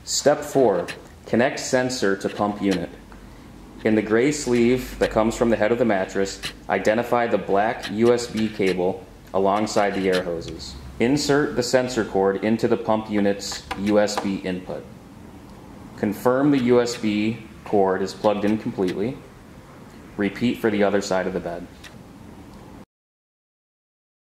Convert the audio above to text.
Step 4. Connect sensor to pump unit. In the gray sleeve that comes from the head of the mattress, identify the black USB cable alongside the air hoses. Insert the sensor cord into the pump unit's USB input. Confirm the USB cord is plugged in completely. Repeat for the other side of the bed.